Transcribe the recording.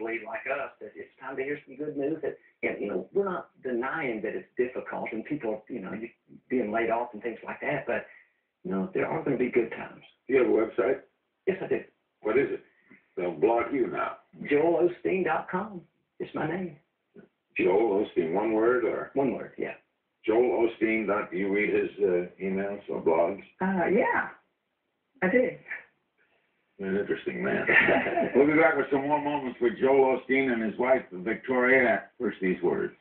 believe, like us, that it's time to hear some good news. That, and, you know, we're not denying that it's difficult and people, you know, being laid off and things like that, but, you know, there are going to be good times. Do you have a website? Yes, I do. What is it? They'll block you now. JoelOsteen.com. It's my name. Joel Osteen, one word or? One word, yeah. Joel Osteen. Do you read his emails or blogs? Yeah, I did. An interesting man. We'll be back with some more moments with Joel Osteen and his wife, Victoria. First, these words.